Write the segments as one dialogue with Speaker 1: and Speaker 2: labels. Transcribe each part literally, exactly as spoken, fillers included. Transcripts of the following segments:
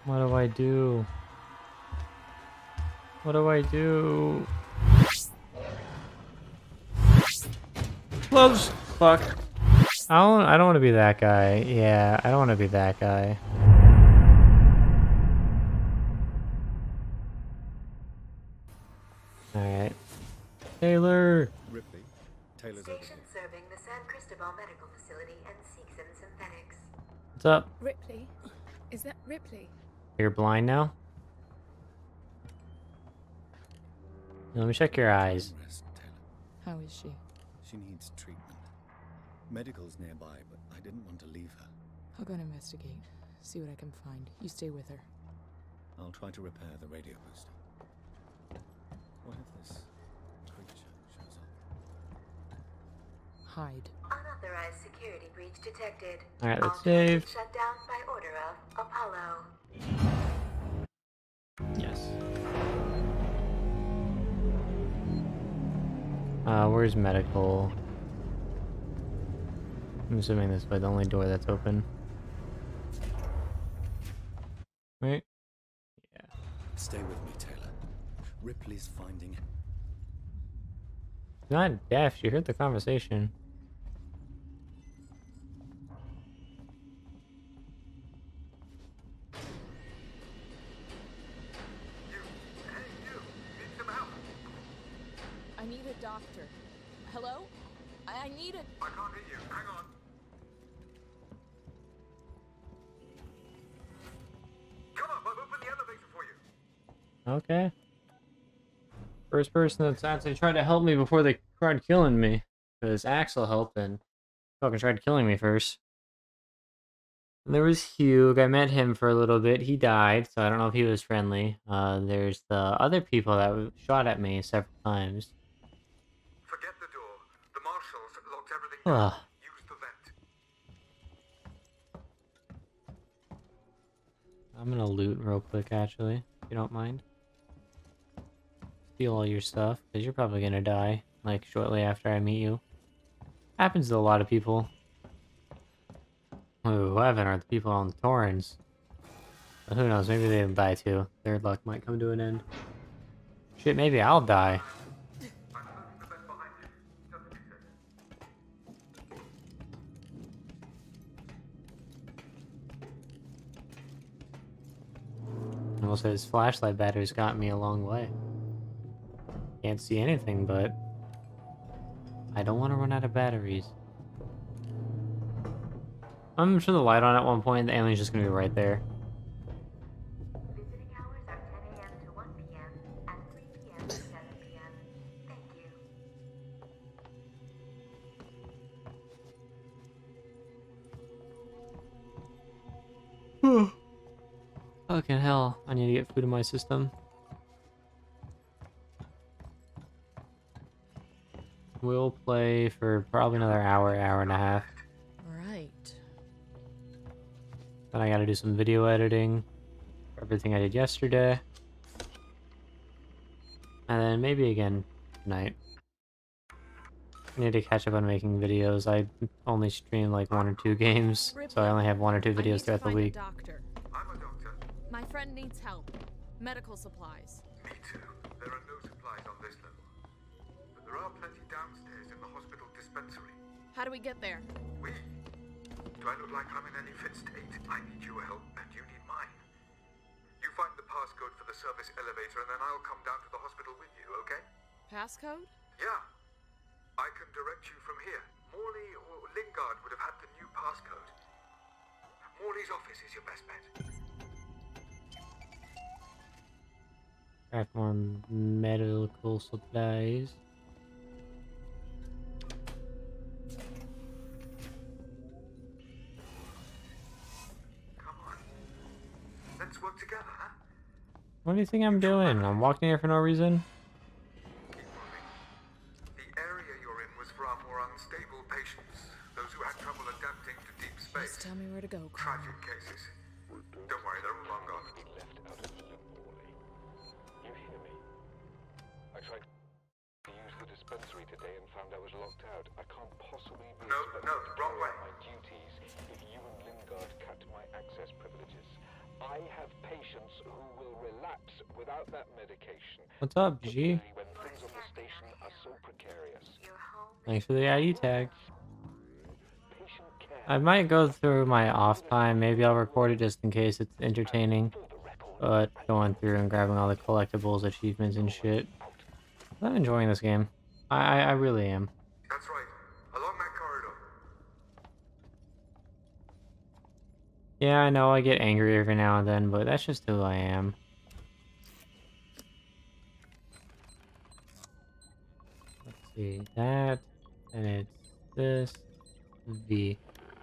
Speaker 1: What do I do? What do I do? Close. Fuck. I don't. I don't want to be that guy. Yeah, I don't want to be that guy. All right, Taylor.
Speaker 2: Ripley, Taylor's over
Speaker 3: Station
Speaker 2: here.
Speaker 3: serving the San Cristobal Medical Facility and Seegson Synthetics.
Speaker 1: What's up?
Speaker 4: Ripley? Is that Ripley?
Speaker 1: You're blind now. Let me check your eyes.
Speaker 2: Rest, Taylor.
Speaker 4: How is she?
Speaker 2: She needs treatment. Medical's nearby, but I didn't want to leave her.
Speaker 4: I'll go and investigate. See what I can find. You stay with her.
Speaker 2: I'll try to repair the radio booster. What if this creature shows up?
Speaker 4: Hide.
Speaker 3: Unauthorized security breach detected.
Speaker 1: All right, let's
Speaker 3: All
Speaker 1: save.
Speaker 3: devices shut down by order of Apollo.
Speaker 1: Yes. Uh, where's medical? I'm assuming this way, the only door that's open. Right? Yeah.
Speaker 2: Stay with me, Taylor. Ripley's finding...
Speaker 1: She's not deaf, she heard the conversation.
Speaker 4: I need a doctor. Hello? I, I need a...
Speaker 5: I can't hear you. Hang on. Come on, I've opened the elevator for you.
Speaker 1: Okay. First person that's actually tried to help me before they tried killing me. Because Axel helped and fucking tried killing me first. And there was Hugh. I met him for a little bit. He died, so I don't know if he was friendly. Uh, there's the other people that w- shot at me several times.
Speaker 5: Forget the door. The marshals locked everything
Speaker 1: Ugh.
Speaker 5: down. Use the vent.
Speaker 1: I'm gonna loot real quick, actually, if you don't mind. Steal all your stuff, because you're probably gonna die, like, shortly after I meet you. Happens to a lot of people. Ooh, heaven are the people on the Torrens. But who knows, maybe they'll die too. Their luck might come to an end. Shit, maybe I'll die.
Speaker 5: I'm closing the vent behind you. Just to be safe.
Speaker 1: I will say this flashlight battery's got me a long way. Can't see anything, but I don't want to run out of batteries. I'm sure the light on at one point, the alien's just gonna be right there.
Speaker 3: Visiting hours are ten A M to one P M and three P M to seven P M Thank you.
Speaker 1: Fucking hell, I need to get food in my system. We'll play for probably another hour, hour and a half.
Speaker 4: Right.
Speaker 1: Then I gotta do some video editing for everything I did yesterday. And then maybe again tonight. I need to catch up on making videos. I only stream like one or two games, so I only have one or two
Speaker 4: I need
Speaker 1: videos
Speaker 4: to
Speaker 1: throughout the
Speaker 4: find
Speaker 1: week.
Speaker 4: a doctor.
Speaker 5: I'm a doctor.
Speaker 4: My friend needs help. Medical supplies.
Speaker 5: Me too. There are no supplies on this level. But there are plenty downstairs in the hospital dispensary.
Speaker 4: How do we get there?
Speaker 5: We? Do I look like I'm in any fit state? I need your help and you need mine. You find the passcode for the service elevator and then I'll come down to the hospital with you, okay?
Speaker 4: Passcode?
Speaker 5: Yeah. I can direct you from here. Morley or Lingard would have had the new passcode. Morley's office is your best bet.
Speaker 1: Craft more medical supplies.
Speaker 5: Come on. Let's work together, huh?
Speaker 1: What do you think I'm doing? I'm walking here for no reason?
Speaker 5: Keep moving. The area you're in was for our more unstable patients. Those who had trouble adapting to deep space.
Speaker 4: Just tell me where to go, Carl.
Speaker 5: Tragic cases. Don't worry, they're all long gone.
Speaker 6: Left out of the loop, Morley. You hear me? I tried to use the dispensary today and found I was locked out. I can't possibly be
Speaker 5: No,
Speaker 6: expected
Speaker 5: no,
Speaker 6: to
Speaker 5: wrong
Speaker 6: carry
Speaker 5: way.
Speaker 6: out my duties if you and Lingard cut my access privileges. I have patients who will relapse without that medication.
Speaker 1: What's up, G?
Speaker 6: Particularly when things on the station are so precarious.
Speaker 3: Your home
Speaker 1: Thanks for the I D tag.
Speaker 6: Patient care.
Speaker 1: I might go through my off time. Maybe I'll record it just in case it's entertaining.
Speaker 6: For the record,
Speaker 1: But going through and grabbing all the collectibles, achievements, and shit. I'm enjoying this game. I I, I really am.
Speaker 5: That's right. Along that corridor.
Speaker 1: Yeah, I know I get angry every now and then, but that's just who I am. Let's see, that, and it's this, V.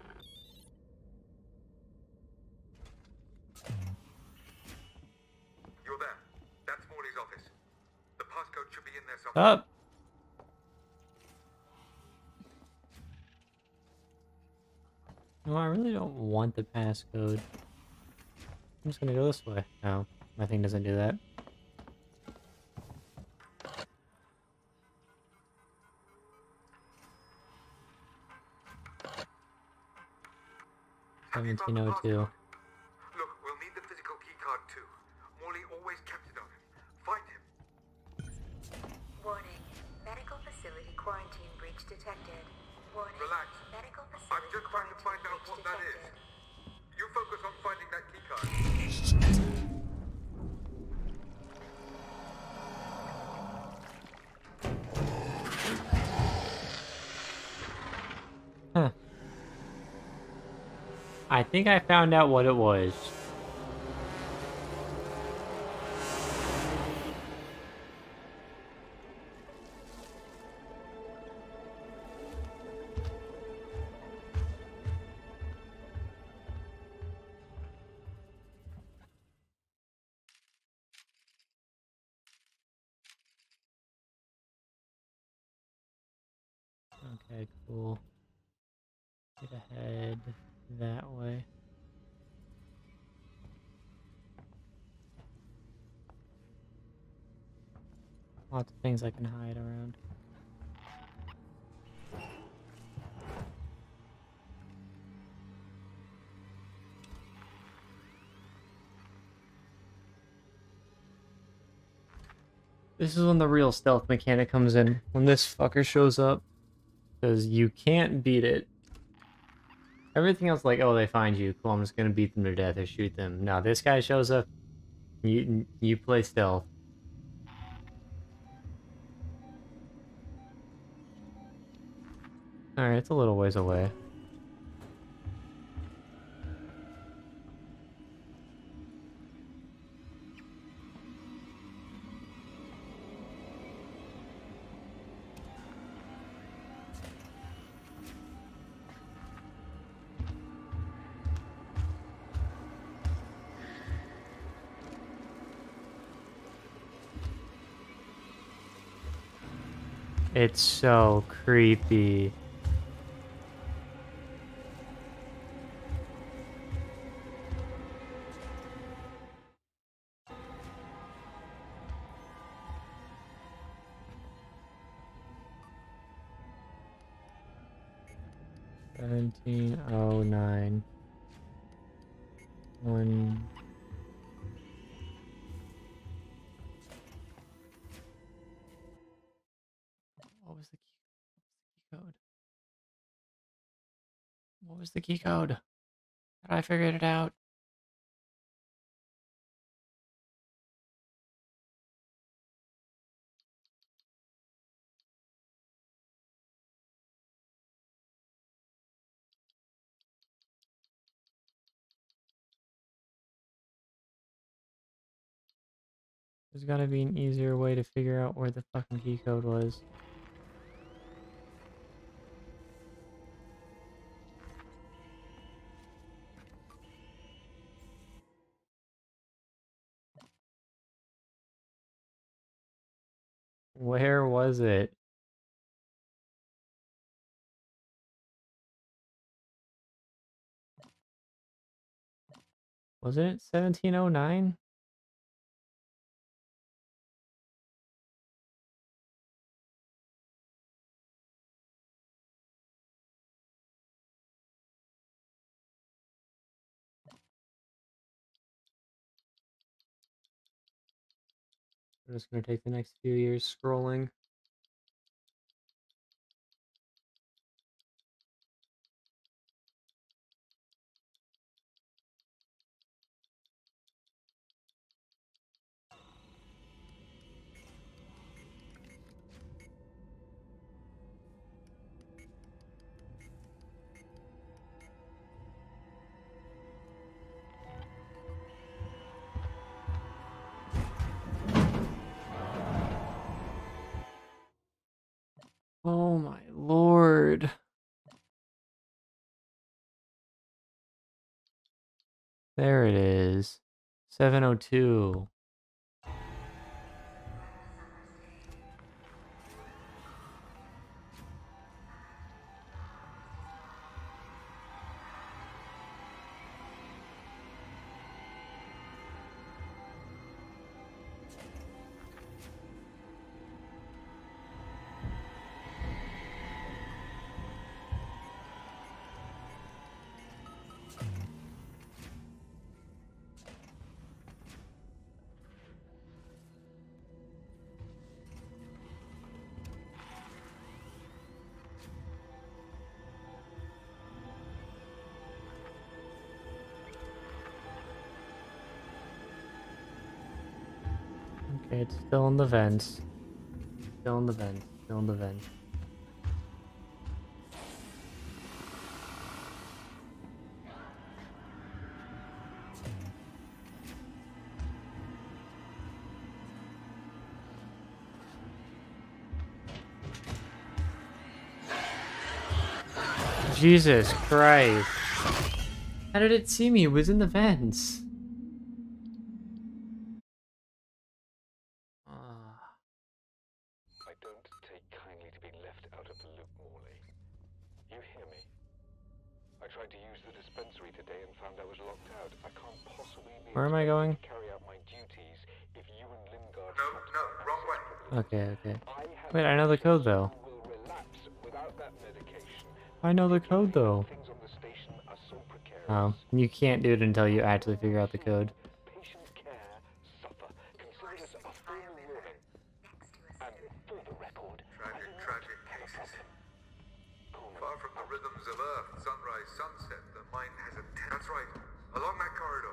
Speaker 5: You're there. That's Morley's office. The passcode should be in there somewhere.
Speaker 1: Up! No, I really don't want the passcode. I'm just gonna go this way. No, my thing doesn't do that.
Speaker 5: Have you found
Speaker 1: seventeen
Speaker 5: the
Speaker 1: oh two.
Speaker 5: passcode? Look, we'll need the physical keycard too. Morley always kept it on him. Find him.
Speaker 3: warning. Medical facility quarantine breach detected. Warning.
Speaker 5: Relax.
Speaker 3: Medical
Speaker 5: I'm
Speaker 3: facility
Speaker 5: just trying to find out
Speaker 3: quarantine
Speaker 5: what that
Speaker 3: breach
Speaker 5: is.
Speaker 3: detected.
Speaker 5: You focus on finding that keycard.
Speaker 1: Huh. I think I found out what it was. Okay, cool. Get ahead that way. Lots of things I can hide around. This is when the real stealth mechanic comes in. When this fucker shows up. Because you can't beat it. Everything else like, oh, they find you. Cool, I'm just gonna beat them to death or shoot them. No, this guy shows up. You, you play stealth. Alright, it's a little ways away. It's so creepy. Seventeen oh nine. One. What was the key code? What was the key code? How did I figure it out? There's gotta be an easier way to figure out where the fucking key code was. Where was it? Wasn't it seventeen oh nine? I'm just gonna take the next few years scrolling. Oh my lord. There it is. seven oh two. Okay, it's still in the vents. Still in the vents. Still in the vents. Jesus Christ. How did it see me? It was in the vents. Ah.
Speaker 6: I don't take kindly to be left out of the loop, Morley. You hear me? I tried to use the dispensary today and found I was locked out. I can't possibly be
Speaker 1: Where am I
Speaker 6: expected
Speaker 1: going?
Speaker 6: to carry out my duties if you and Lingard
Speaker 5: No,
Speaker 6: trapped
Speaker 5: no,
Speaker 6: my
Speaker 5: wrong way.
Speaker 6: access
Speaker 1: Okay, okay.
Speaker 6: I have
Speaker 1: Wait, I know the code though.
Speaker 6: who will relapse without that medication.
Speaker 1: I know the code though.
Speaker 6: Things on the station are so precarious.
Speaker 1: Oh, you can't do it until you actually figure out the code.
Speaker 6: Patient care suffer. Consider this a full warning. And for the record,
Speaker 5: Tragic, tragic cases. Far from the rhythms of Earth, sunrise, sunset, the mind has a ten- That's right. Along that corridor.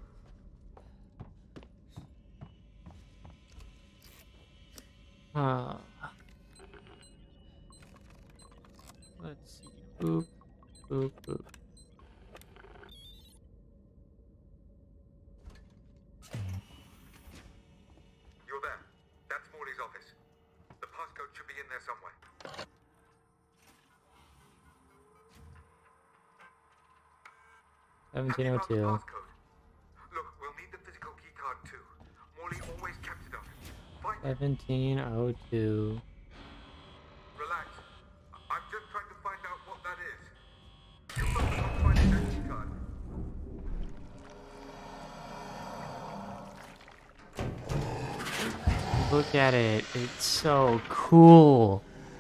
Speaker 1: Ah. Let's see. Boop, boop, boop.
Speaker 5: You're there. That's Morley's office. The passcode should be in there somewhere.
Speaker 1: seventeen
Speaker 5: Have
Speaker 1: oh
Speaker 5: you found the
Speaker 1: two.
Speaker 5: passcode? Look, we'll need the physical keycard too. Morley always kept it up. Find it.
Speaker 1: seventeen oh two.
Speaker 5: Relax. I'm just trying to find out what that is. You focus on finding that keycard.
Speaker 1: Look at it. It's so cool.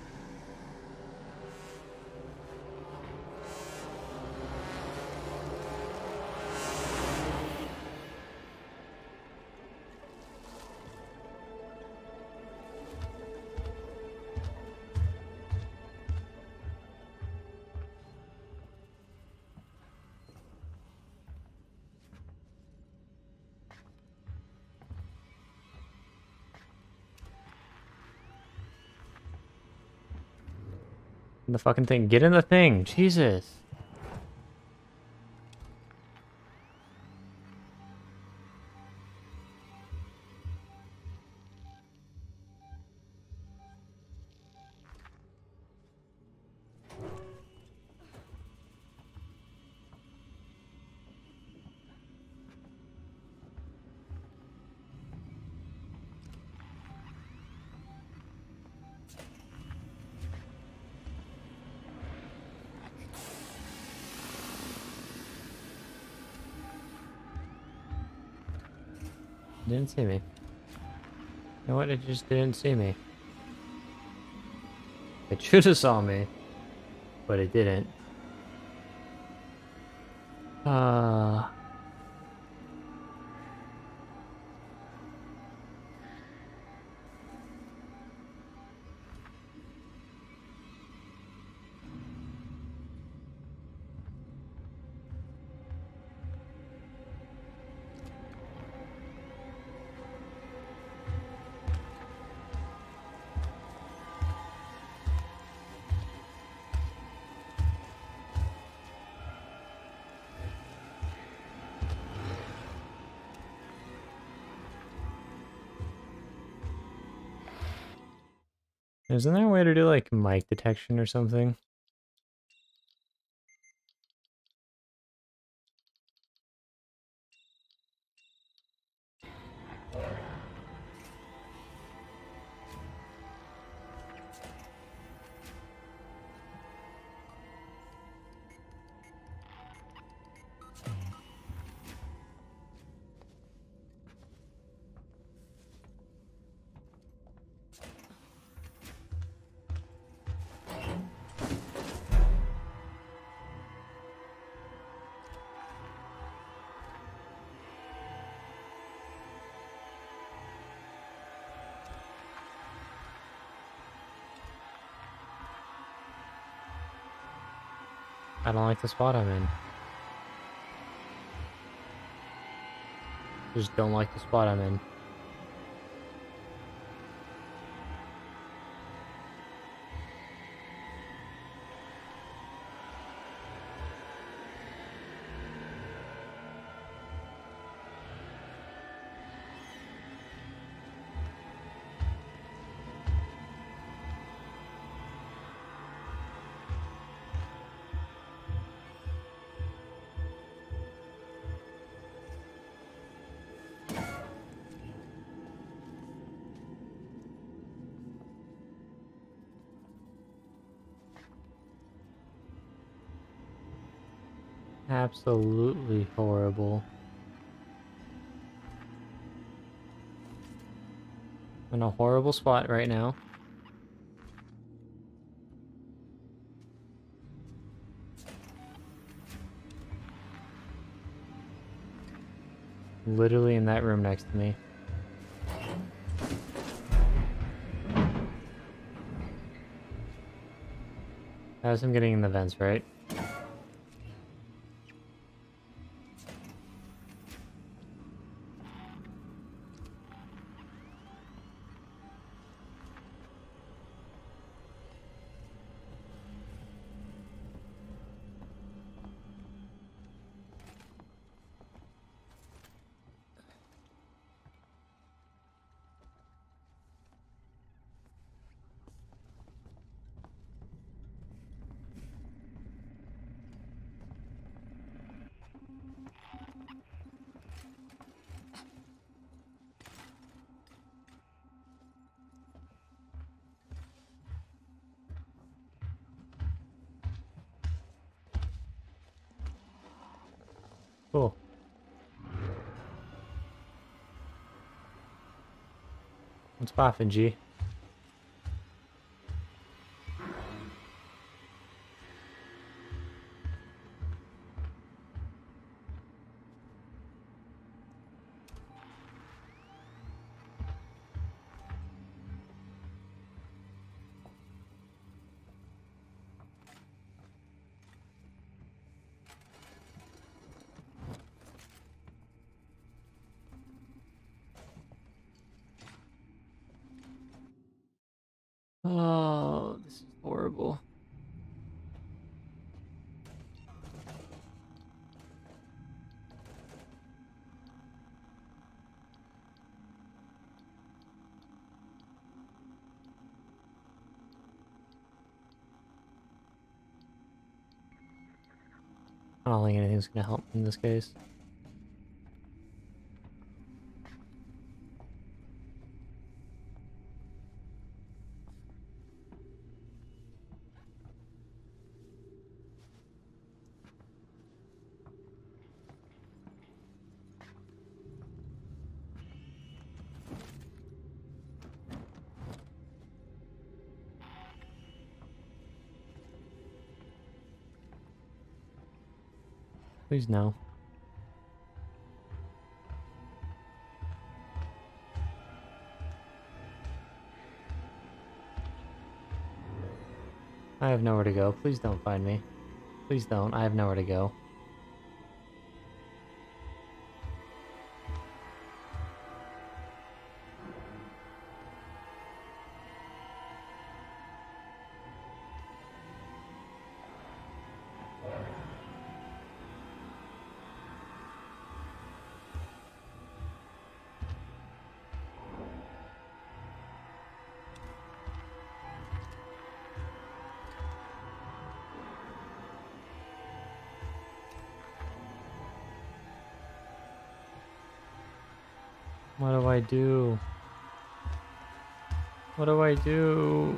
Speaker 1: The fucking thing. Get in the thing. Jesus. Didn't see me. You know what? It just didn't see me. It should have saw me, but it didn't. Uh... Isn't there a way to do like mic detection or something? I don't like the spot I'm in. Just don't like the spot I'm in. Absolutely horrible. I'm in a horrible spot right now. Literally in that room next to me. How's him getting in the vents, right? Cool. What's poppin', G? Oh, this is horrible. I don't think anything's gonna help in this case. Please no. I have nowhere to go. Please don't find me. Please don't. I have nowhere to go. What do I do? What do I do?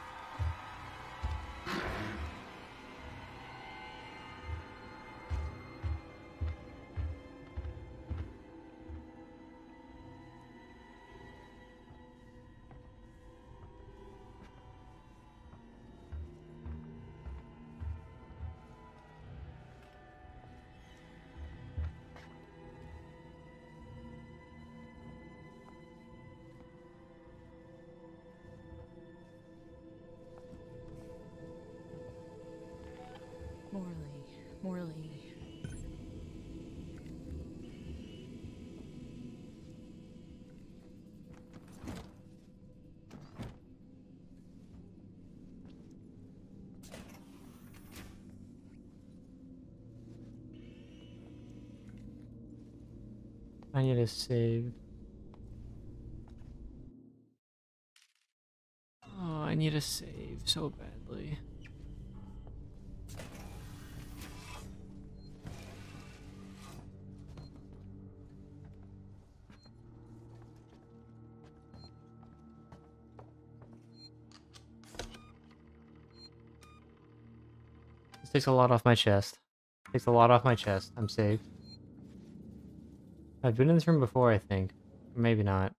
Speaker 4: Morley, Morley.
Speaker 1: I need to save. Oh, I need to save so badly. This takes a lot off my chest. Takes a lot off my chest. I'm safe. I've been in this room before, I think. Maybe not.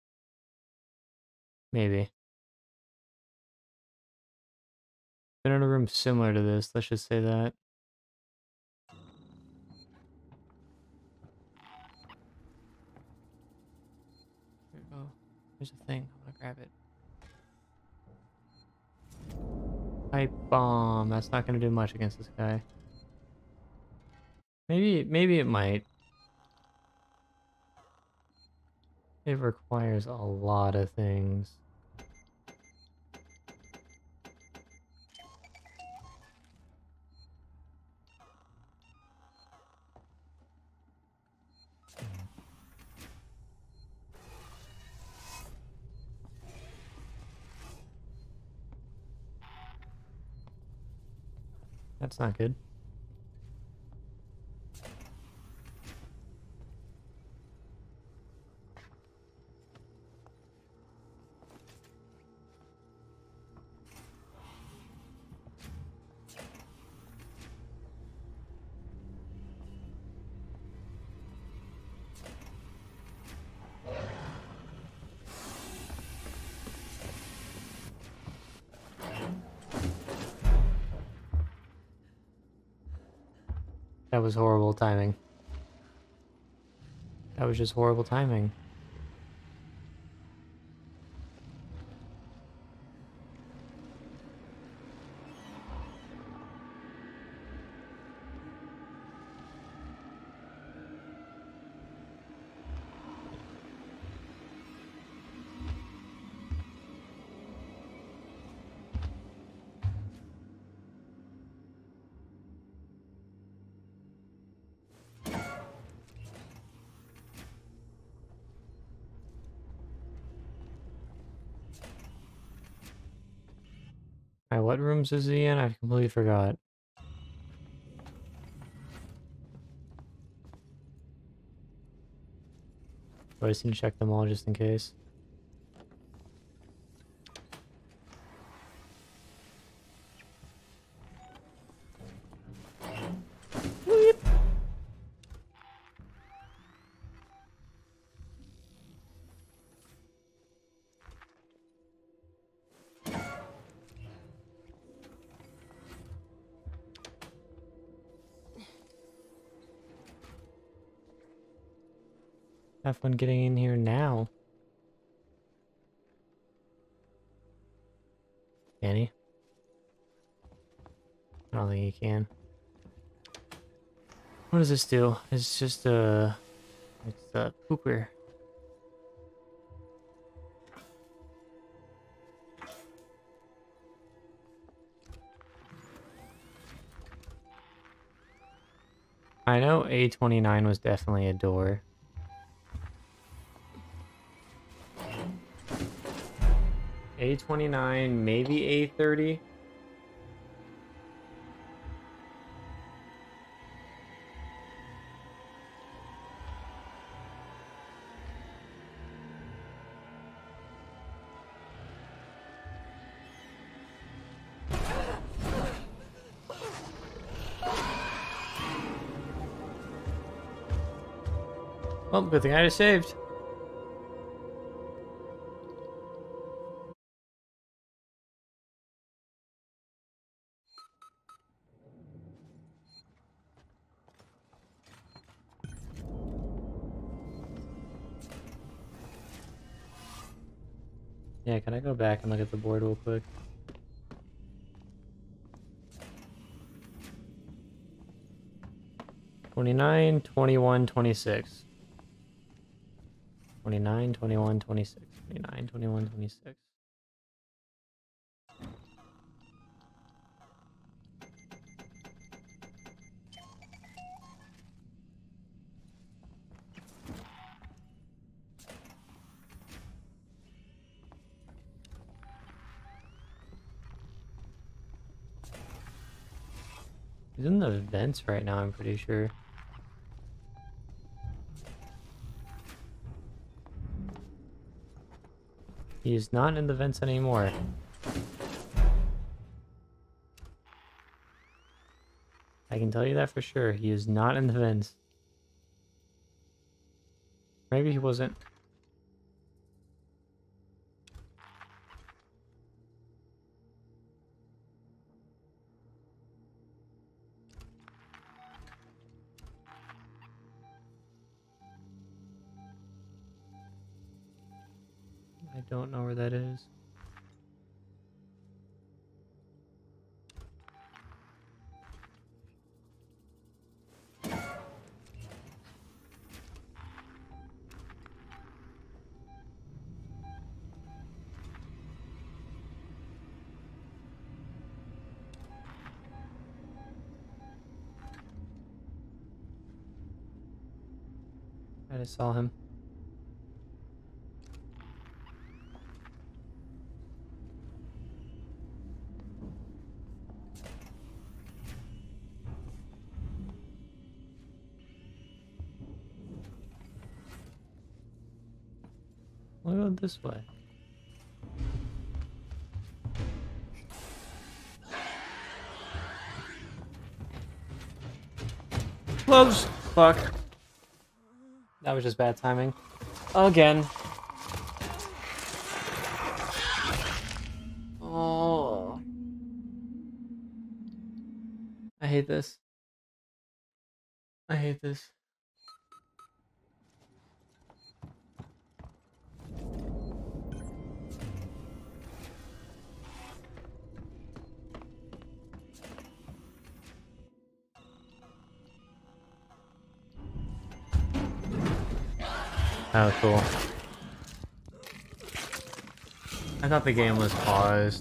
Speaker 1: Maybe. Been in a room similar to this, let's just say that. Here we go. There's a thing. I'm gonna grab it. Pipe bomb. That's not gonna do much against this guy. Maybe, maybe it might. It requires a lot of things. That's not good. That was horrible timing. That was just horrible timing. Alright, what rooms is he in? I completely forgot. But I just need to check them all just in case. Have fun getting in here now. Can he? I don't think he can. What does this do? It's just a... It's a pooper. I know A twenty-nine was definitely a door. A twenty-nine, maybe A thirty. Well, good thing I just saved. Yeah, can I go back and look at the board real quick? twenty-nine, twenty-one, twenty-six. twenty-nine, twenty-one, twenty-six. twenty-nine, twenty-one, twenty-six. He's in the vents right now, I'm pretty sure. He is not in the vents anymore. I can tell you that for sure. He is not in the vents. Maybe he wasn't. I don't know where that is. I just saw him. We'll go this way. Close! Fuck. That was just bad timing. Again. Oh. I hate this. I hate this. Oh, cool. I thought the game was paused.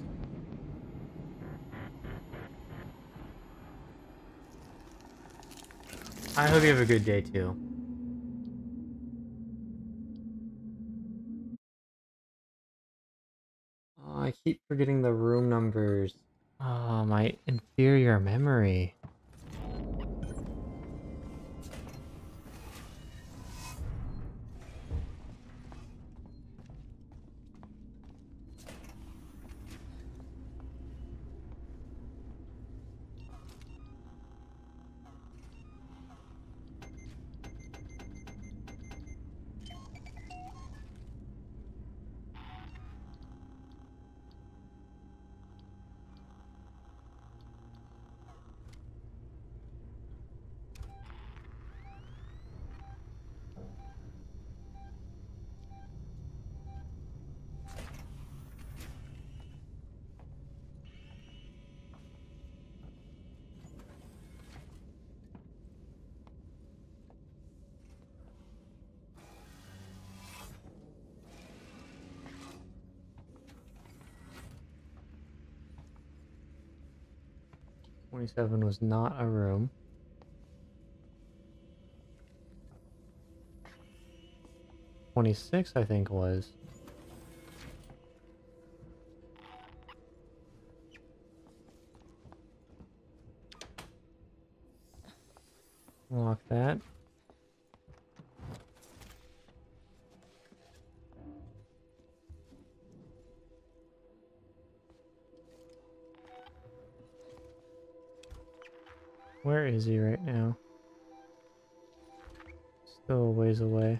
Speaker 1: I hope you have a good day too. Oh, I keep forgetting the room numbers. Oh, my inferior memory. twenty-seven was not a room. twenty-six, I think, was. Lock that. Where is he right now? Still a ways away.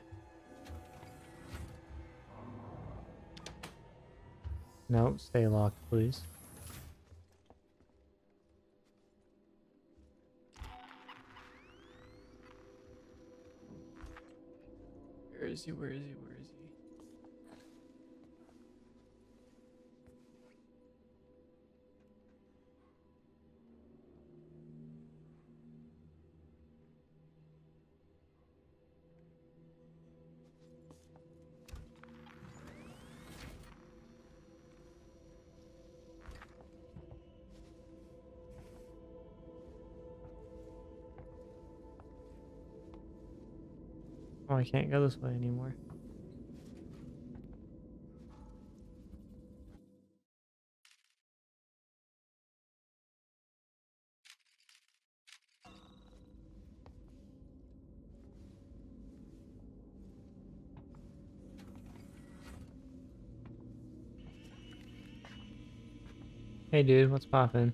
Speaker 1: No, stay locked, please. Where is he? Where is he? Where is he? Oh, I can't go this way anymore. Hey dude, what's poppin'?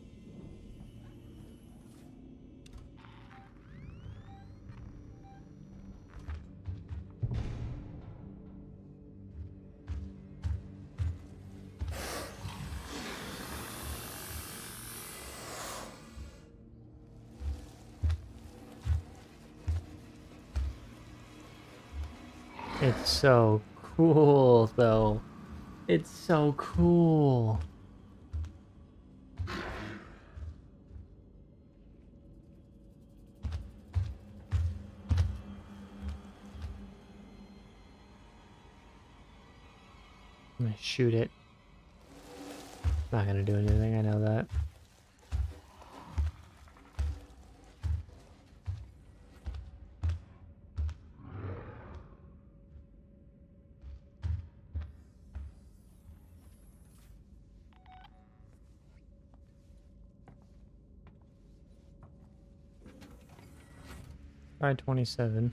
Speaker 1: It's so cool, though. It's so cool. I'm gonna shoot it. Not gonna do anything, I know that. Try twenty-seven.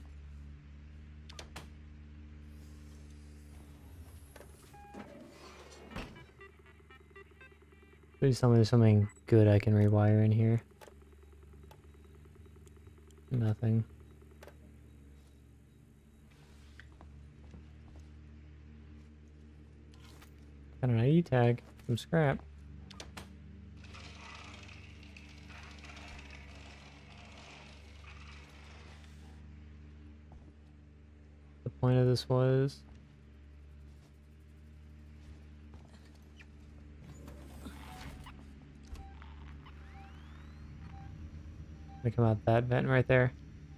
Speaker 1: Please tell me there's something good I can rewire in here. Nothing. Got an I D tag. Some scrap. The point of this was... I come out that vent right there.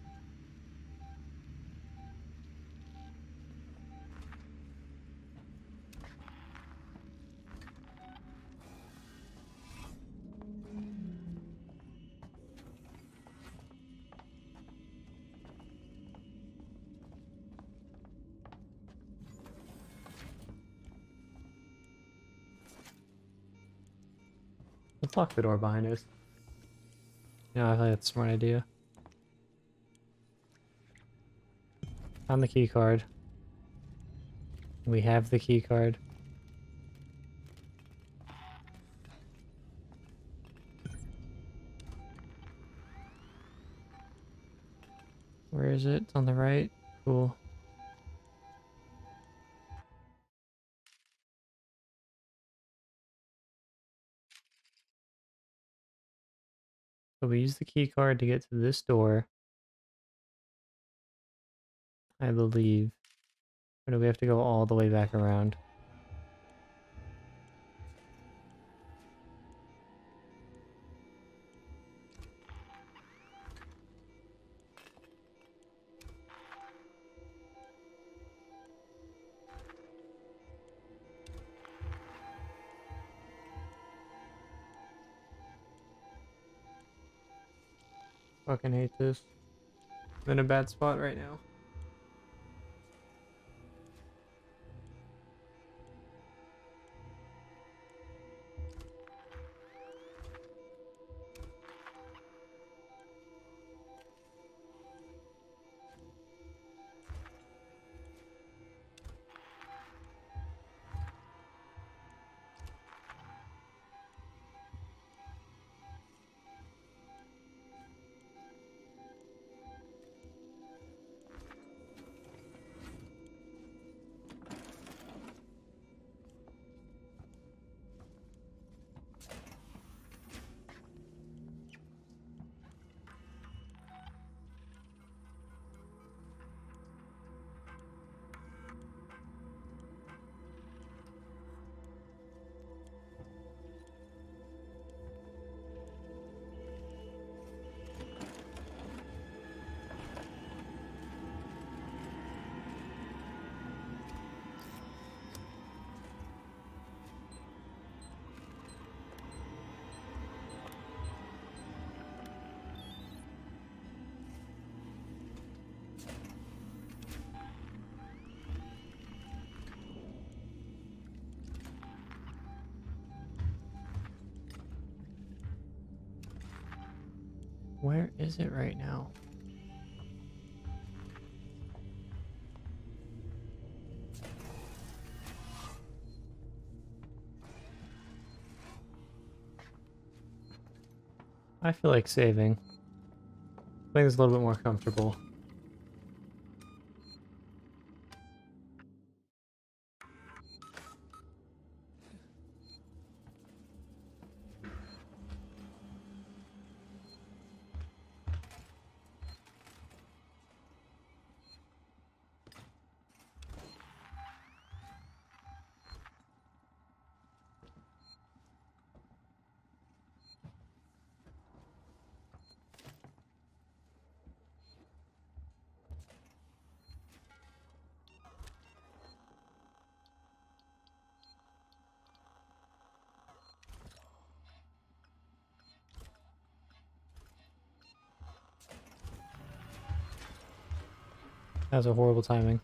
Speaker 1: Let's lock the door behind us. Yeah, I think that's a smart idea. On the key card. We have the key card. Where is it? It's on the right. Cool. So we use the key card to get to this door. I believe. Or do we have to go all the way back around? Fucking hate this. I'm in a bad spot right now. where is it right now? I feel like saving. I think it's a little bit more comfortable. That was a horrible timing.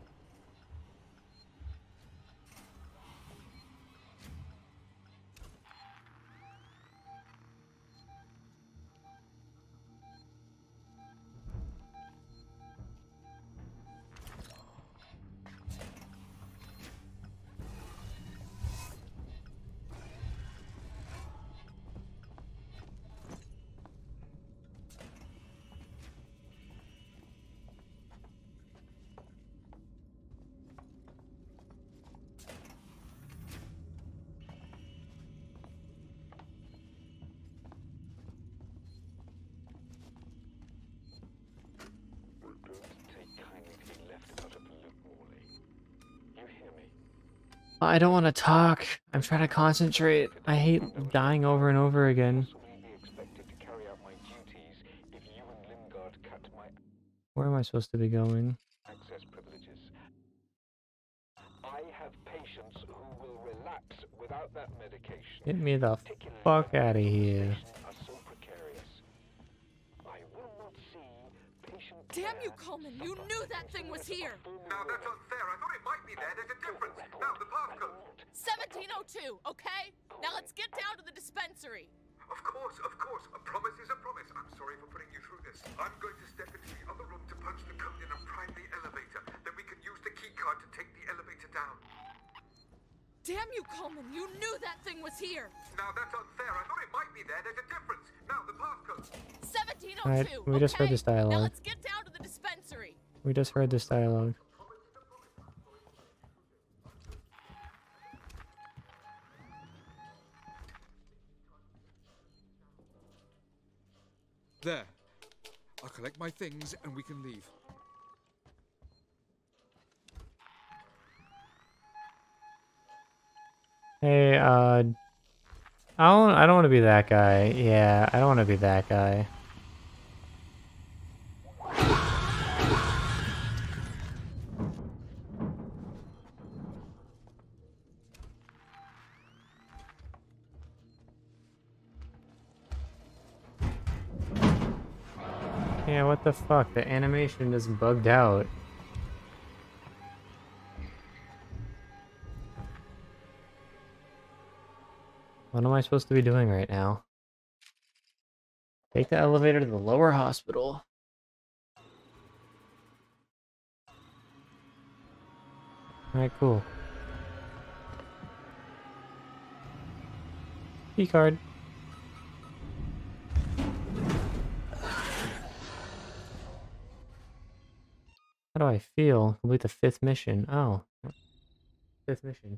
Speaker 1: I don't want to talk. I'm trying to concentrate. I hate dying over and over again. Where am I supposed to be going?
Speaker 6: Access privileges. I have patients who will relapse without that medication.
Speaker 1: Get me the fuck out of here.
Speaker 6: Are so precarious. I will not see patient
Speaker 4: Damn you,
Speaker 6: care
Speaker 4: Coleman! You knew that thing was here!
Speaker 5: Now that's unfair. I thought it might be there. There's a difference. Now the passcode.
Speaker 4: seventeen oh two, okay? Now let's get down to the dispensary.
Speaker 5: Of course, of course. A promise is a promise. I'm sorry for putting you through this. I'm going to step into the other room to punch the code in and prime the elevator. Then we can use the key card to take the elevator down.
Speaker 4: Damn you, Coleman! You knew that thing was here!
Speaker 5: Now that's unfair. I thought it might be there. There's a difference. Now the passcode.
Speaker 4: seventeen oh two,
Speaker 1: Alright, we just heard
Speaker 4: okay?
Speaker 1: this dialogue.
Speaker 4: Now let's get down to the dispensary.
Speaker 1: We just heard this dialogue.
Speaker 7: There. I'll collect my things and we can leave.
Speaker 1: Hey, uh, I don't, I don't want to be that guy. Yeah, I don't want to be that guy. Yeah, what the fuck? The animation is bugged out. What am I supposed to be doing right now? Take the elevator to the lower hospital. Alright, cool. Key card. How do I feel? Complete the fifth mission. Oh. Fifth mission.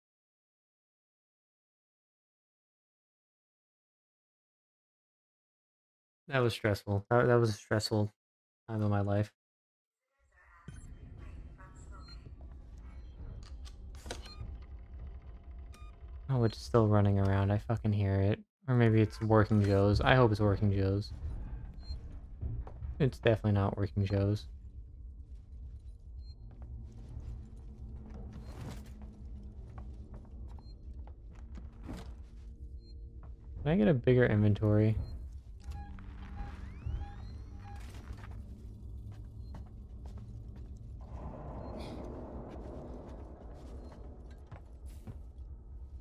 Speaker 1: That was stressful. That, that was a stressful time of my life. Oh, it's still running around. I fucking hear it. Or maybe it's Working Joe's. I hope it's Working Joe's. It's definitely not Working Joe's. Can I get a bigger inventory?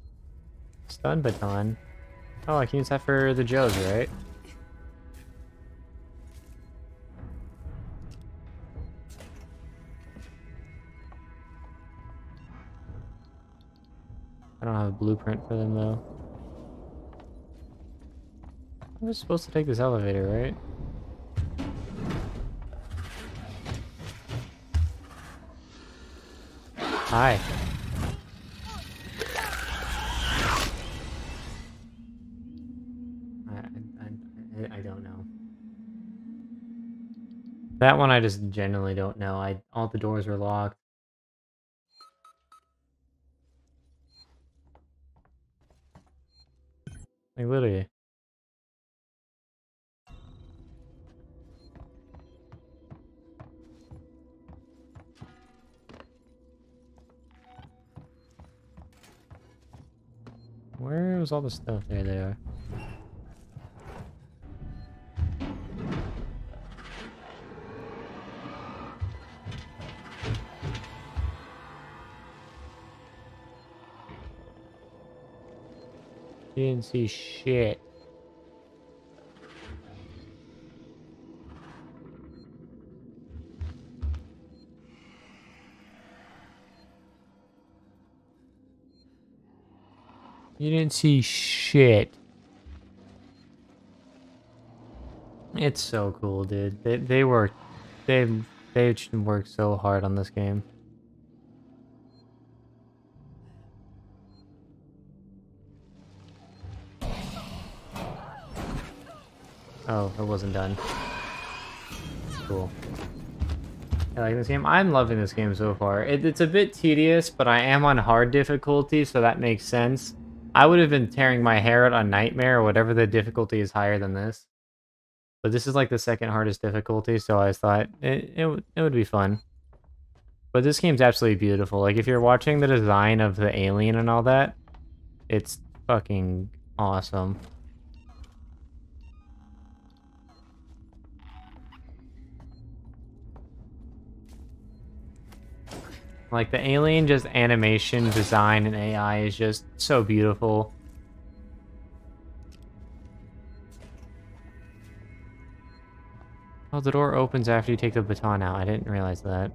Speaker 1: Stun baton. Oh, I can use that for the Joes, right? I don't have a blueprint for them though. I was supposed to take this elevator, right? Hi. I, I, I, I don't know. That one I just genuinely don't know. I all the doors were locked. Like literally. Where was all the stuff? There they are. Didn't see shit. You didn't see shit. It's so cool, dude. They they work. They they worked so hard on this game. Oh, it wasn't done. Cool. I like this game. I'm loving this game so far. It, it's a bit tedious, but I am on hard difficulty, so that makes sense. I would have been tearing my hair out on Nightmare or whatever the difficulty is higher than this. But this is like the second hardest difficulty, so I thought it, it, it would be fun. But this game's absolutely beautiful. Like, if you're watching the design of the alien and all that, it's fucking awesome. Like, the alien just animation, design, and A I is just so beautiful. Oh, the door opens after you take the baton out. I didn't realize that.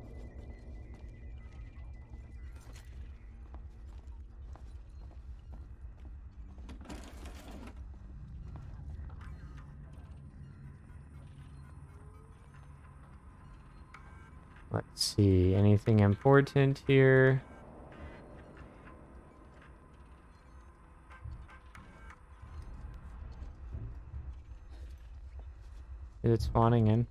Speaker 1: Let's see, anything important here? Is it spawning in?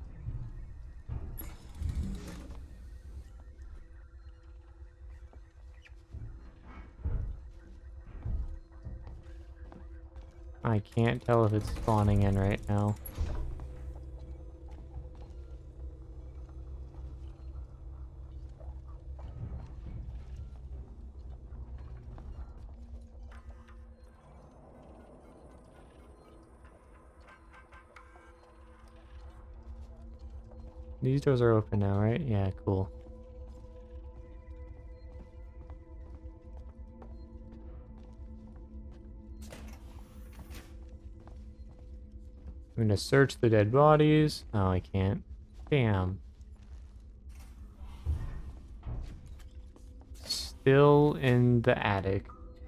Speaker 1: I can't tell if it's spawning in right now. These doors are open now, right? Yeah, cool. I'm gonna search the dead bodies. Oh, I can't. Damn. Still in the attic.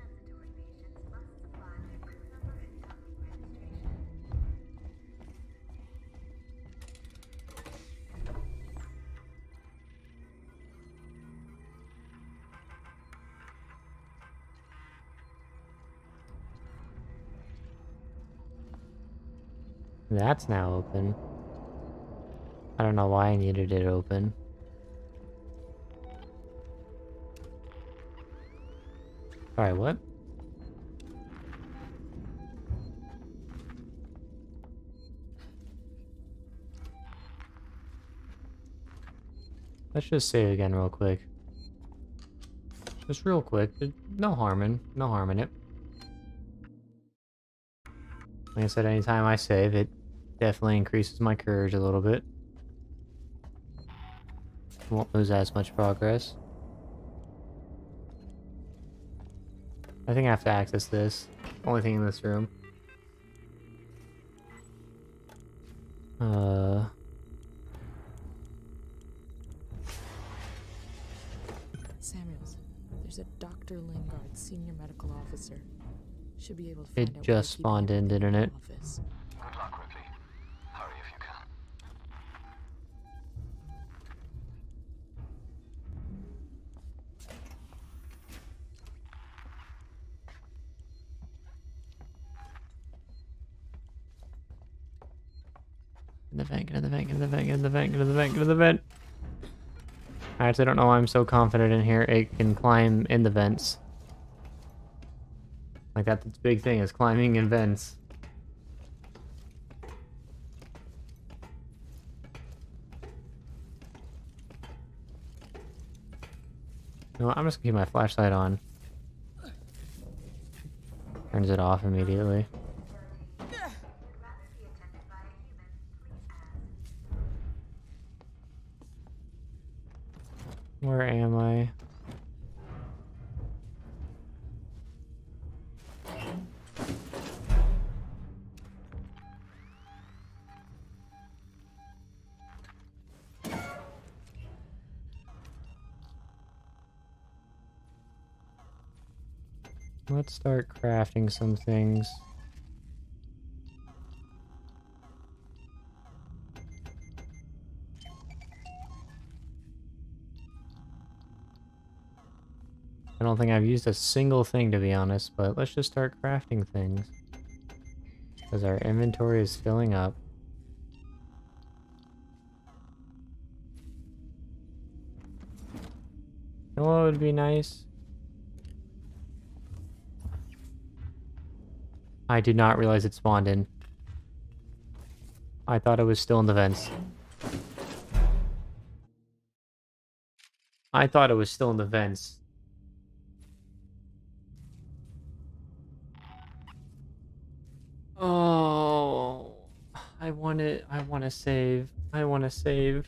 Speaker 1: That's now open. I don't know why I needed it open. Alright, what? Let's just save again real quick. Just real quick. No harm in, no harm in it. Like I said, anytime I save, it definitely increases my courage a little bit. Won't lose as much progress. I think I have to access this. Only thing in this room. Uh...
Speaker 4: Samuels, there There's a Doctor Lingard, senior medical officer. Should be able to
Speaker 1: It
Speaker 4: find out where
Speaker 1: just
Speaker 4: they keep
Speaker 1: spawned in,
Speaker 4: everything
Speaker 1: didn't
Speaker 4: the
Speaker 1: it?
Speaker 4: office.
Speaker 6: Good luck, Ripley. Hurry if you can.
Speaker 1: In the vent, get in the vent, get in the vent, get in the vent, get in the vent, get in the vent. I actually don't know why I'm so confident in here. It can climb in the vents. Like that's its big thing, is climbing in vents. You know what, I'm just gonna keep my flashlight on. Turns it off immediately.
Speaker 3: You'd rather be attended by a human, please ask.
Speaker 1: Where am I? Let's start crafting some things. I don't think I've used a single thing, to be honest, but let's just start crafting things. Because our inventory is filling up. You know what would be nice? I did not realize it spawned in. I thought it was still in the vents. I thought it was still in the vents. Oh, I want to, I want to save. I want to save.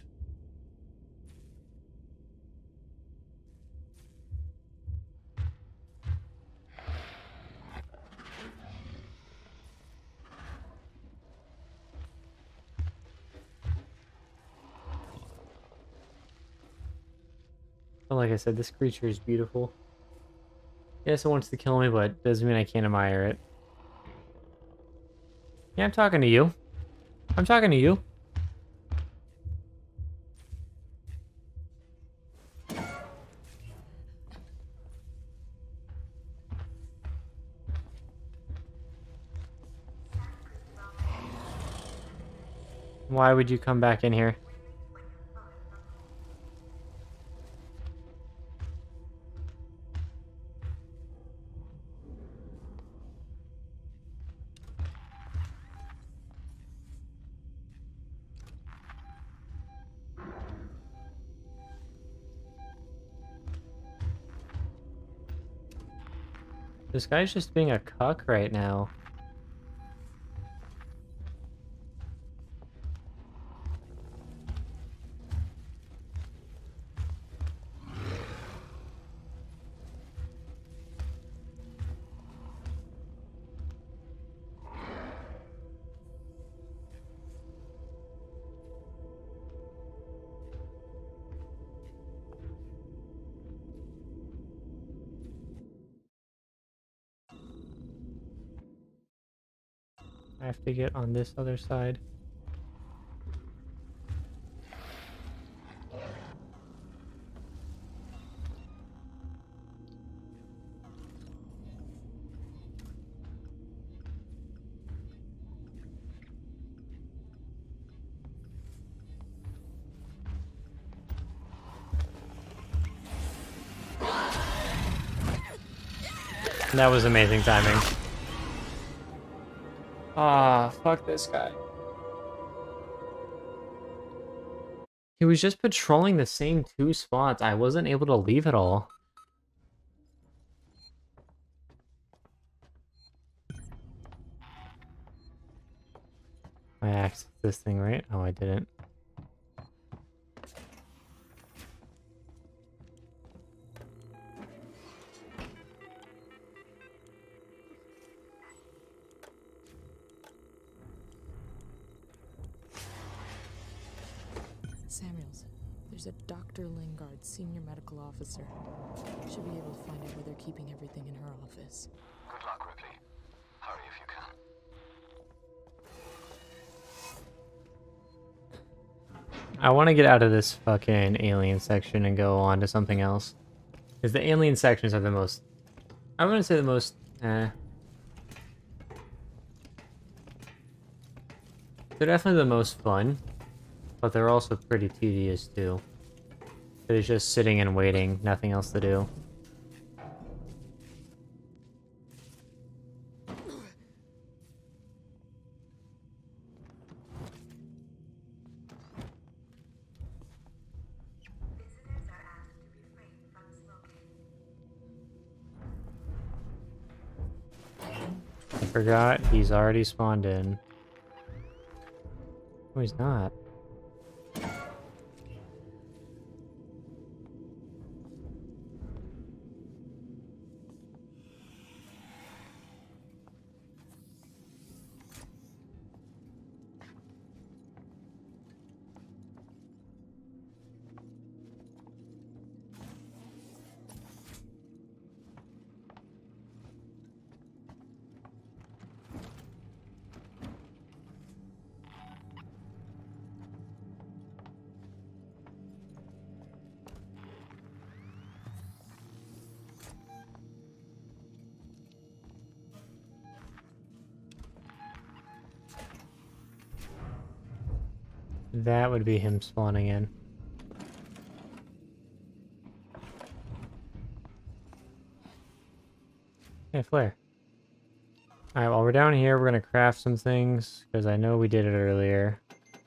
Speaker 1: But like I said, this creature is beautiful. Yes, it wants to kill me, but doesn't mean I can't admire it. Yeah, I'm talking to you. I'm talking to you. Why would you come back in here? This guy's just being a cuck right now. I have to get on this other side. That was amazing timing. Ah, fuck this guy. He was just patrolling the same two spots. I wasn't able to leave at all. I accessed this thing, right? Oh, I didn't.
Speaker 4: Samuels, there's a Doctor Lingard, senior medical officer. should be able to find out where they're keeping everything in her office.
Speaker 8: Good luck, Ripley. Hurry if you can.
Speaker 1: I want to get out of this fucking alien section and go on to something else. Because the alien sections are the most... I'm going to say the most... Eh. They're definitely the most fun. But they're also pretty tedious too. It's just sitting and waiting, nothing else to do.
Speaker 3: Visitors are asked to refrain from smoking.
Speaker 1: Forgot he's already spawned in. Oh, he's not. That would be him spawning in. Hey, Flare. Alright, while we're down here, we're gonna craft some things, because I know we did it earlier.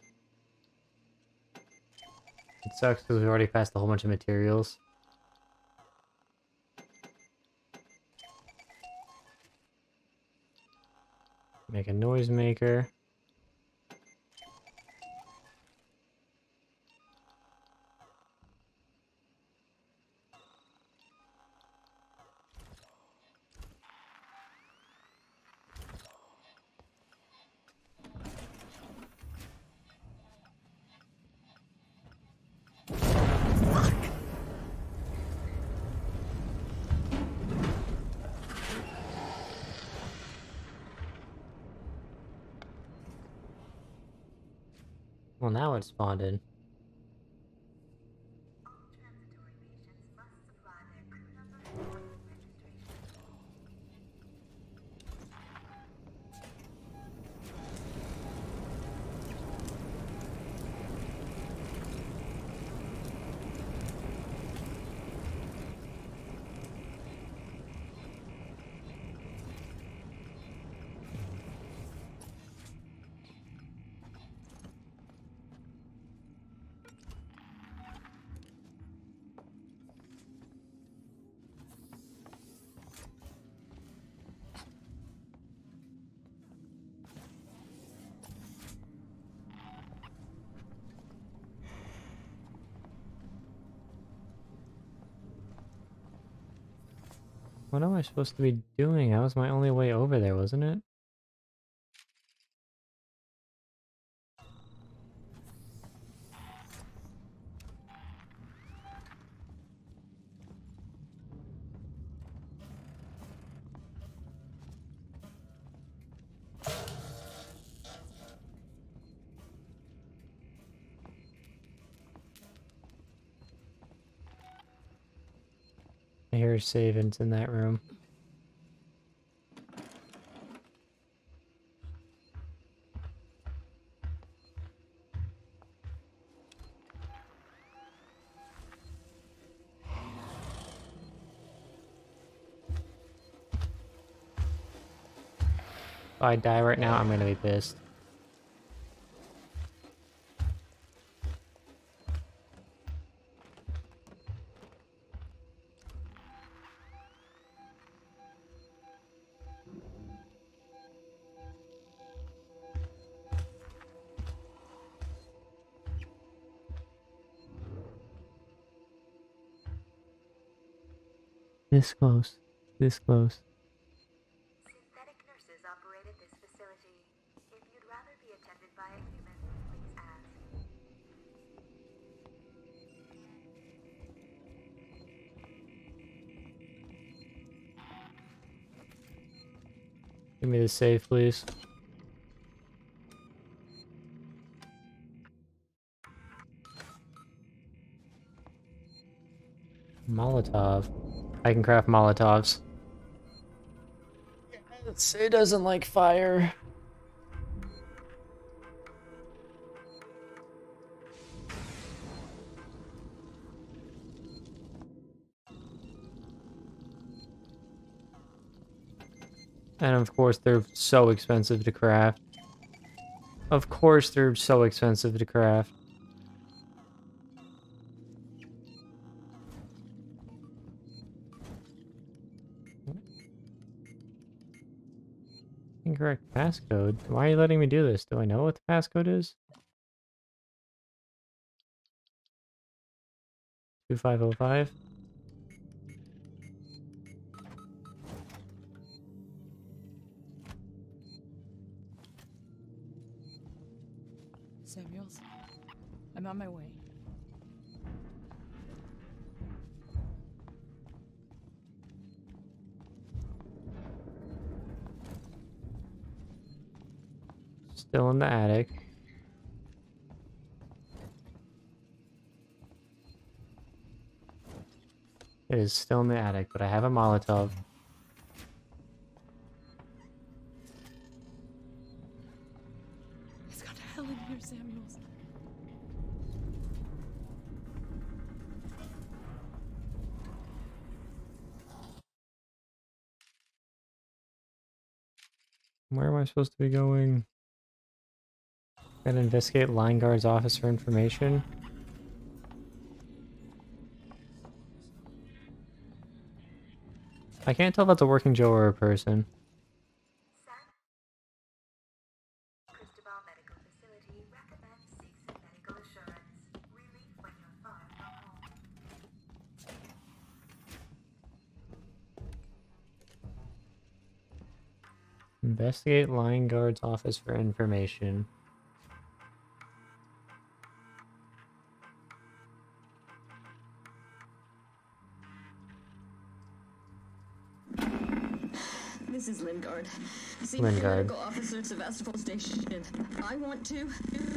Speaker 1: It sucks because we already passed a whole bunch of materials. Make a noisemaker. Well, now it's spawned in.
Speaker 3: All transitory patients must supply their crew number and registration.
Speaker 1: What am I supposed to be doing? That was my only way over there, wasn't it? I hear savings in that room. If I die right now, I'm gonna be pissed. This close. This close.
Speaker 3: Synthetic nurses operated this facility. If you'd rather be attended by a human, please ask.
Speaker 1: Give me the save, please. Molotov. I can craft Molotovs. Yes, it doesn't like fire. And of course, they're so expensive to craft. Of course, they're so expensive to craft. Incorrect passcode. Why are you letting me do this? Do I know what the passcode is? two five oh five?
Speaker 4: Samuels, I'm on my way.
Speaker 1: Still in the attic. It is still in the attic, but I have a Molotov.
Speaker 4: It's got hell in here, Samuels.
Speaker 1: Where am I supposed to be going? Gotta investigate line guard's office for information. I can't tell if that's a working Joe or a person.
Speaker 3: Sam? Cristobal Medical Facility recommends Seegson Medical Assurance. Relief when you're far from home.
Speaker 1: Investigate line guard's office for information.
Speaker 9: This is Lingard, Senior
Speaker 1: Lingard.
Speaker 9: Medical Officer at Sevastopol Station. I want to...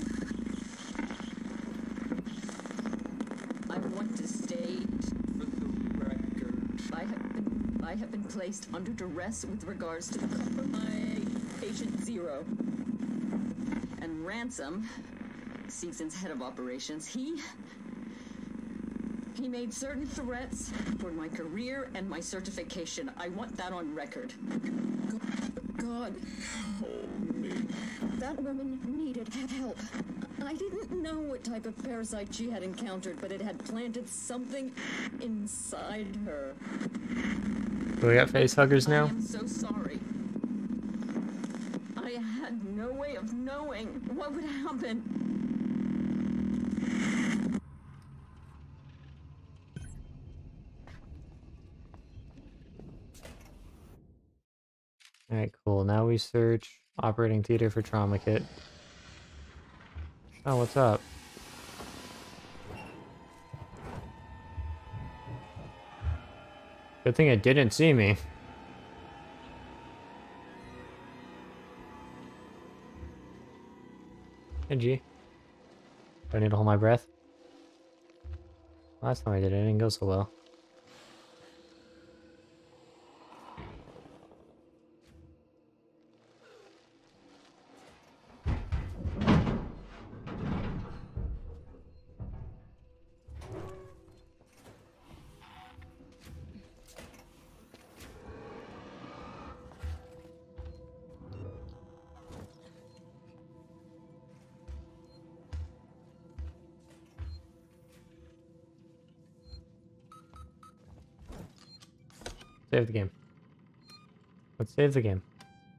Speaker 9: I want to state... For the record. I have been, I have been placed under duress with regards to the compromise patient zero. And Ransom, Seegson's head of operations, he... He made certain threats for my career and my certification. I want that on record. God. Hold me. That woman needed help. I didn't know what type of parasite she had encountered, but it had planted something inside her.
Speaker 1: Do we got face huggers now?
Speaker 9: I am so sorry. I had no way of knowing what would happen.
Speaker 1: Alright, cool. Now we search operating theater for trauma kit. Oh, what's up? Good thing it didn't see me. Hey, G. Do I need to hold my breath? Last time I did it, it didn't go so well. Save the game. Let's save the game.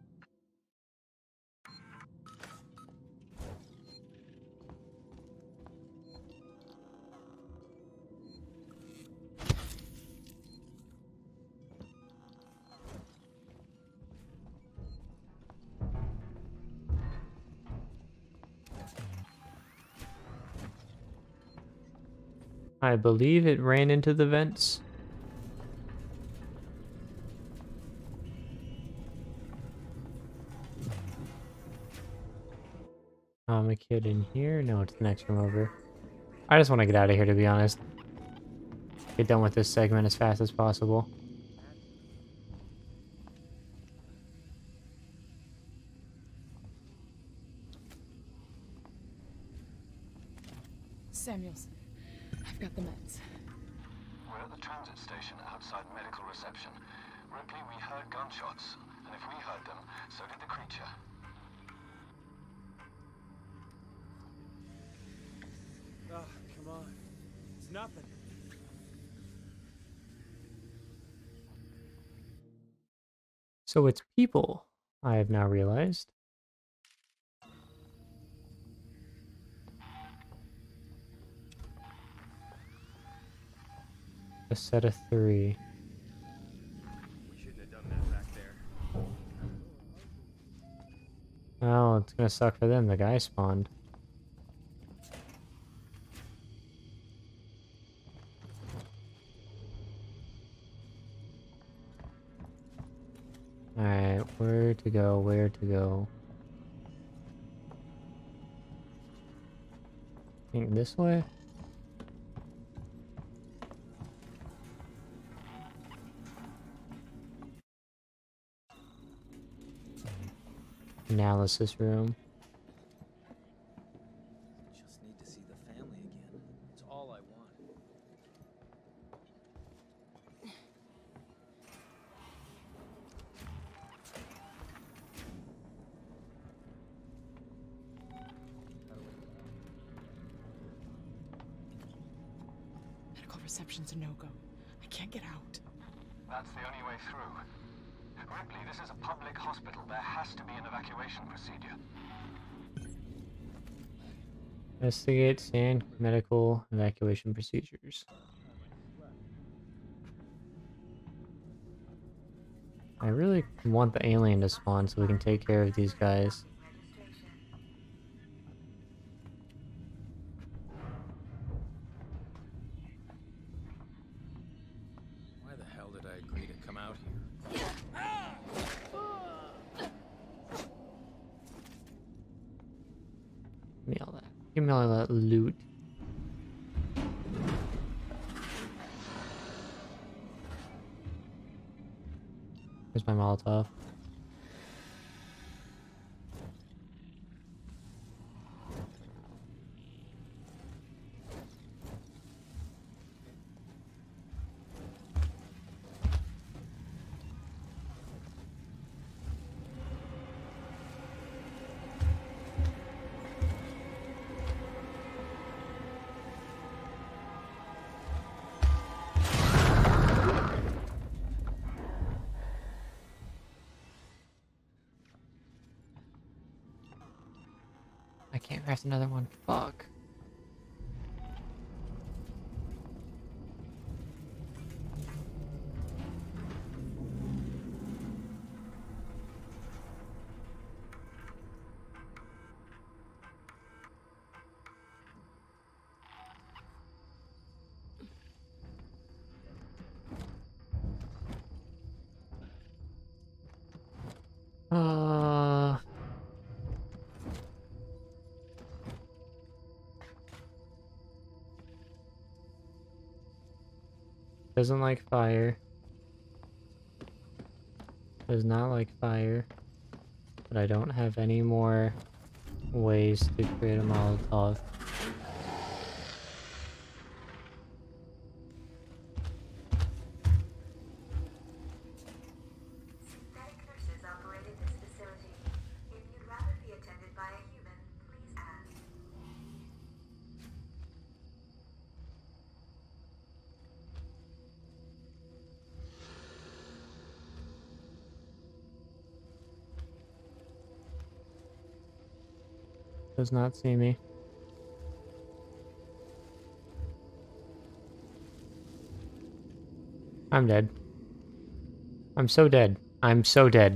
Speaker 1: I believe it ran into the vents. Comic kid in here? No, it's the next room over. I just want to get out of here, to be honest. Get done with this segment as fast as possible.
Speaker 4: Samuels, I've got the meds.
Speaker 8: We're at the transit station outside medical reception. Ripley, we heard gunshots. And if we heard them, so did the creature.
Speaker 10: Oh, come on. It's nothing.
Speaker 1: So it's people, I have now realized. A set of three.
Speaker 10: We shouldn't have done that back there.
Speaker 1: Oh, it's gonna suck for them. The guy spawned. Alright, where to go, where to go? I think this way? Analysis room.
Speaker 2: Just need to see the family again. It's all I want.
Speaker 4: Medical reception's a no-go. I can't get out.
Speaker 8: That's the only way through. Ripley, this is a public hospital. There has to be an evacuation procedure.
Speaker 1: Investigate standard medical evacuation procedures. I really want the alien to spawn so we can take care of these guys.
Speaker 2: Why the hell did I agree to come out here?
Speaker 1: Give me all that. Give me all that loot. Here's my Molotov. I can't craft another one. Fuck. Uh... Doesn't like fire. Does not like fire. But I don't have any more ways to create a Molotov.
Speaker 3: Synthetic nurses operated this facility. If you'd rather be attended by a human, please ask.
Speaker 1: Does not see me. I'm dead. I'm so dead. I'm so dead.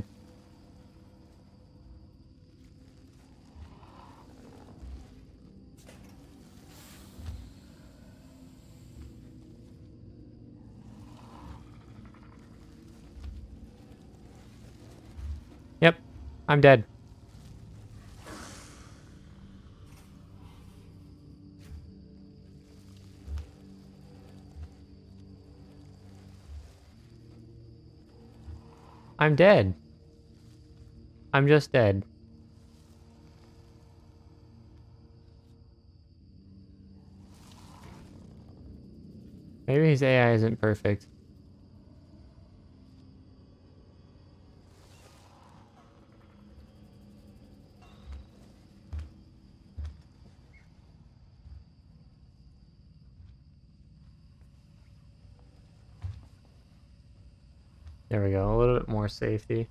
Speaker 1: Yep, I'm dead. I'm dead. I'm just dead. Maybe his A I isn't perfect. There we go, a little bit more safety.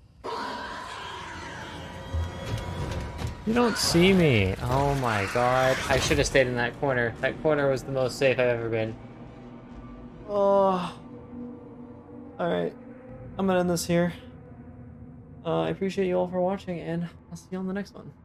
Speaker 1: You don't see me! Oh my god. I should have stayed in that corner. That corner was the most safe I've ever been. Oh. Alright. I'm gonna end this here. Uh, I appreciate you all for watching, and I'll see you on the next one.